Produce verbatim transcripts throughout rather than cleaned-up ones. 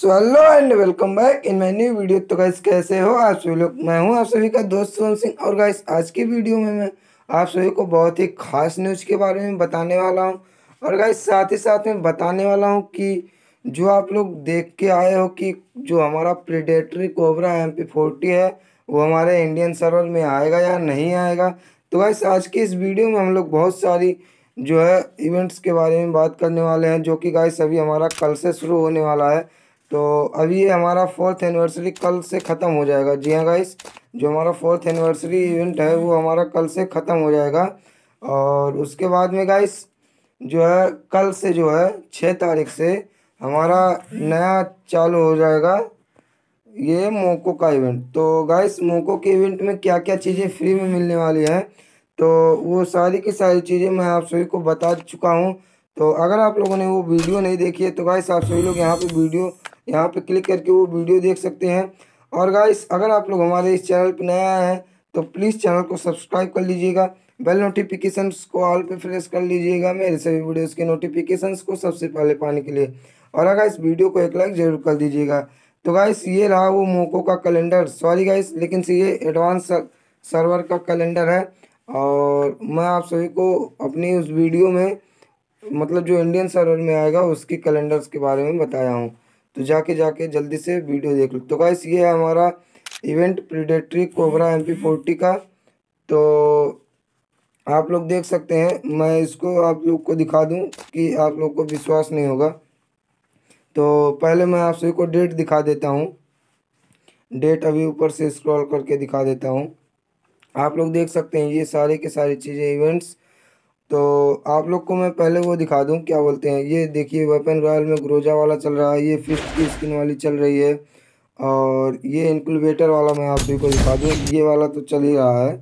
So hello and welcome back in my new video. तो guys कैसे हो आप सभी लोग। मैं हूं आप सभी का दोस्त सोहन सिंह। और गाइस आज की वीडियो में मैं आप सभी को बहुत ही खास न्यूज़ के बारे में बताने वाला हूं। और गाइस साथ ही साथ में बताने वाला हूं कि जो आप लोग देख के आए हो कि जो हमारा predatory cobra M P forty है वो हमारे इंडियन सर्वर में आएगा या नहीं आएगा। तो गाइस आज की इस वीडियो में हम लोग बहुत सारी जो है इवेंट्स के बारे में बात करने वाले हैं, जो कि गाइस अभी हमारा कल से शुरू होने वाला है। तो अभी ये हमारा फोर्थ एनिवर्सरी कल से ख़त्म हो जाएगा। जी हाँ गाइस, जो हमारा फोर्थ एनिवर्सरी इवेंट है वो हमारा कल से ख़त्म हो जाएगा। और उसके बाद में गाइस जो है कल से जो है छः तारीख से हमारा नया चालू हो जाएगा ये मोको का इवेंट। तो गाइस मोको के इवेंट में क्या क्या चीज़ें फ्री में मिलने वाली हैं, तो वो सारी की सारी चीज़ें मैं आप सभी को बता चुका हूँ। तो अगर आप लोगों ने वो वीडियो नहीं देखी है तो गाइस आप सभी लोग यहाँ पे वीडियो यहाँ पे क्लिक करके वो वीडियो देख सकते हैं। और गाइस अगर आप लोग हमारे इस चैनल पर नया आए हैं तो प्लीज़ चैनल को सब्सक्राइब कर लीजिएगा, बेल नोटिफिकेशंस को ऑल पे प्रेस कर लीजिएगा मेरे सभी वीडियोस के नोटिफिकेशंस को सबसे पहले पाने के लिए। और अगर इस वीडियो को एक लाइक जरूर कर दीजिएगा। तो गाइस ये रहा वो मोको का कैलेंडर, सॉरी गाइस लेकिन से ये एडवांस सर्वर का कैलेंडर है। और मैं आप सभी को अपनी उस वीडियो में मतलब जो इंडियन सर्वर में आएगा उसकी कैलेंडर्स के बारे में बताया हूँ। तो जाके जाके जल्दी से वीडियो देख लो। तो गाइस ये है हमारा event predatory cobra M P forty का। तो आप लोग देख सकते हैं, मैं इसको आप लोग को दिखा दूं कि आप लोग को विश्वास नहीं होगा। तो पहले मैं आप सभी को डेट दिखा देता हूँ। डेट अभी ऊपर से स्क्रॉल करके दिखा देता हूँ। आप लोग देख सकते हैं ये सारे के सारी चीज़ें इवेंट्स। तो आप लोग को मैं पहले वो दिखा दूं, क्या बोलते हैं, ये देखिए वेपन रॉयल में ग्रोजा वाला चल रहा है, ये फिश की स्किन वाली चल रही है। और ये इंक्यूबेटर वाला मैं आप सभी को दिखा दूं, ये वाला तो चल ही रहा है।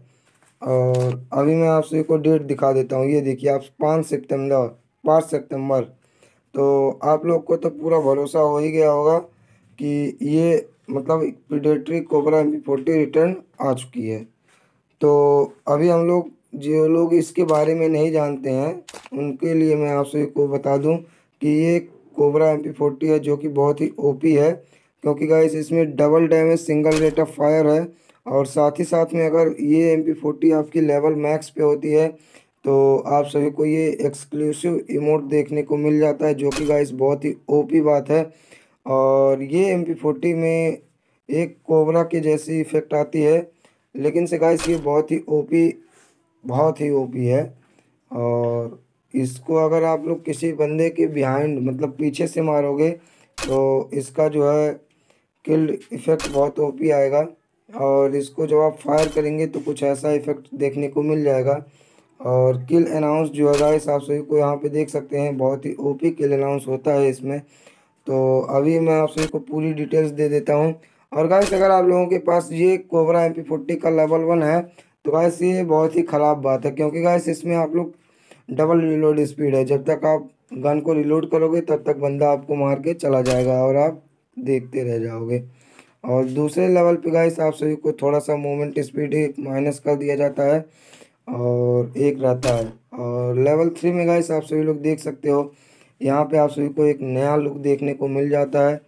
और अभी मैं आप सभी को डेट दिखा देता हूँ। ये देखिए आप पाँच सितंबर पाँच सितंबर तो आप लोग को तो पूरा भरोसा हो ही गया होगा कि ये मतलब predatory cobra M P forty return आ चुकी है। तो अभी हम लोग जो लोग इसके बारे में नहीं जानते हैं उनके लिए मैं आप सभी को बता दूं कि ये कोबरा एम पी फोर्टी है जो कि बहुत ही ओपी है, क्योंकि गाइस इसमें double damage single rate of fire है। और साथ ही साथ में अगर ये एम पी फोर्टी आपकी लेवल मैक्स पे होती है तो आप सभी को ये एक्सक्लूसिव इमोट देखने को मिल जाता है, जो कि गाइस बहुत ही ओपी बात है। और ये एम पी फोर्टी में एक कोबरा की जैसी इफेक्ट आती है, लेकिन से गाइस ये बहुत ही ओपी बहुत ही ओपी है। और इसको अगर आप लोग किसी बंदे के बिहाइंड मतलब पीछे से मारोगे तो इसका जो है किल इफेक्ट बहुत ओपी आएगा। और इसको जब आप फायर करेंगे तो कुछ ऐसा इफेक्ट देखने को मिल जाएगा। और किल अनाउंस जो है गाइस आप सभी को यहाँ पे देख सकते हैं, बहुत ही ओपी किल अनाउंस होता है इसमें। तो अभी मैं आप सभी को पूरी डिटेल्स दे देता हूँ। और गाइस अगर आप लोगों के पास ये कोबरा एम पी फोर्टी का लेवल वन है तो गाइस ये बहुत ही ख़राब बात है, क्योंकि गाइस इसमें आप लोग डबल रिलोड स्पीड है। जब तक आप गन को रिलोड करोगे तब तक बंदा आपको मार के चला जाएगा और आप देखते रह जाओगे। और दूसरे लेवल पे गाइस आप सभी को थोड़ा सा मूवमेंट स्पीड ही माइनस कर दिया जाता है और एक रहता है। और लेवल थ्री में गाइस आप सभी लोग देख सकते हो, यहाँ पे आप सभी को एक नया लुक देखने को मिल जाता है।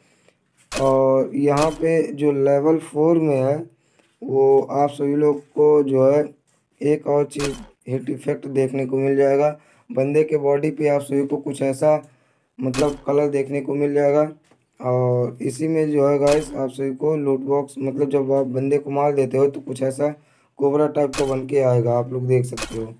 और यहाँ पे जो लेवल फोर में है वो आप सभी लोग को जो है एक और चीज़ हिट इफेक्ट देखने को मिल जाएगा। बंदे के बॉडी पे आप सभी को कुछ ऐसा मतलब कलर देखने को मिल जाएगा। और इसी में जो है गाइस आप सभी को लूट बॉक्स मतलब जब आप बंदे को मार देते हो तो कुछ ऐसा कोबरा टाइप का बन के आएगा, आप लोग देख सकते हो।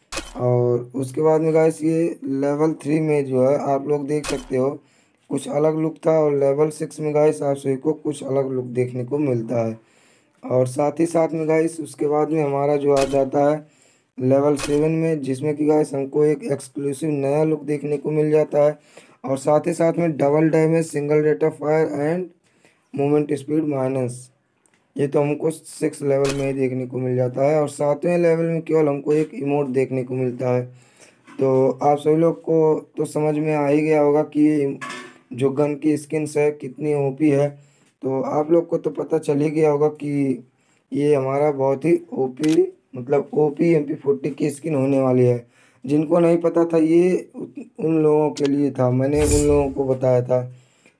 और उसके बाद में गाइस ये लेवल थ्री में जो है आप लोग देख सकते हो कुछ अलग लुक था। और लेवल सिक्स में गाइस आप सभी को कुछ अलग लुक देखने को मिलता है। और साथ ही साथ में गाइस उसके बाद में हमारा जो आ जाता है लेवल सेवन में, जिसमें कि गाइस हमको एक एक्सक्लूसिव नया लुक देखने को मिल जाता है। और साथ ही साथ में double damage single rate of fire and movement speed minus, ये तो हमको सिक्स लेवल में ही देखने को मिल जाता है। और सातवें लेवल में केवल हमको एक इमोट देखने को मिलता है। तो आप सभी लोग को तो समझ में आ ही गया होगा कि ये जो गन की स्किन्स है कितनी ओपी है। तो आप लोग को तो पता चल ही गया होगा कि ये हमारा बहुत ही ओपी मतलब ओपी एम पी फोर्टी की स्किन होने वाली है। जिनको नहीं पता था ये उन लोगों के लिए था, मैंने उन लोगों को बताया था।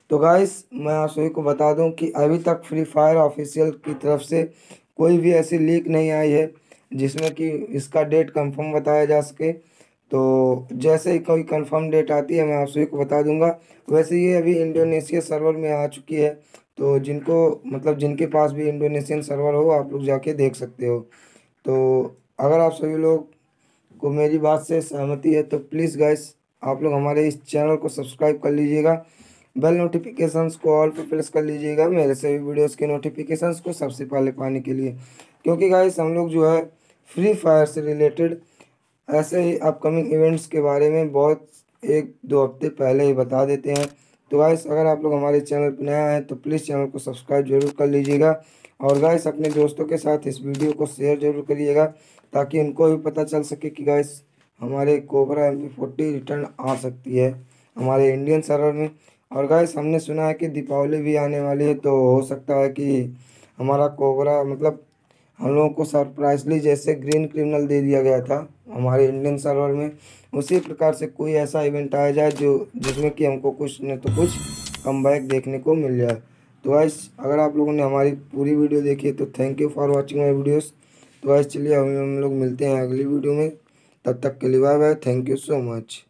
तो गाइस मैं आप सभी को बता दूं कि अभी तक फ्री फायर ऑफिशियल की तरफ से कोई भी ऐसी लीक नहीं आई है जिसमें कि इसका डेट कंफर्म बताया जा सके। तो जैसे ही कोई कंफर्म डेट आती है मैं आप सभी को बता दूंगा। वैसे ये अभी इंडोनेशिया सर्वर में आ चुकी है, तो जिनको मतलब जिनके पास भी इंडोनेशियन सर्वर हो आप लोग जाके देख सकते हो। तो अगर आप सभी लोग को मेरी बात से सहमति है तो प्लीज़ गाइस आप लोग हमारे इस चैनल को सब्सक्राइब कर लीजिएगा, बेल नोटिफिकेशंस को ऑल पे प्रेस कर लीजिएगा मेरे सभी वीडियोस के नोटिफिकेशंस को सबसे पहले पाने के लिए। क्योंकि गाइस हम लोग जो है फ्री फायर से रिलेटेड ऐसे ही अपकमिंग इवेंट्स के बारे में बहुत एक दो हफ्ते पहले ही बता देते हैं। तो गाइस अगर आप लोग हमारे चैनल पर नया हैं तो प्लीज़ चैनल को सब्सक्राइब जरूर कर लीजिएगा, और गाइस अपने दोस्तों के साथ इस वीडियो को शेयर जरूर करिएगा ताकि उनको भी पता चल सके कि गाइस हमारे cobra M P forty return आ सकती है हमारे इंडियन सर्वर में। और गाइस हमने सुना है कि दीपावली भी आने वाली है, तो हो सकता है कि हमारा कोबरा मतलब हम लोगों को सरप्राइजली जैसे ग्रीन क्रिमिनल दे दिया गया था हमारे इंडियन सर्वर में, उसी प्रकार से कोई ऐसा इवेंट आया जाए जो जिसमें कि हमको कुछ न तो कुछ कमबैक देखने को मिल जाए। तो गाइस अगर आप लोगों ने हमारी पूरी वीडियो देखी है तो thank you for watching my videos. तो गाइस चलिए हम हम लोग मिलते हैं अगली वीडियो में, तब तक के लिए bye bye, thank you so much.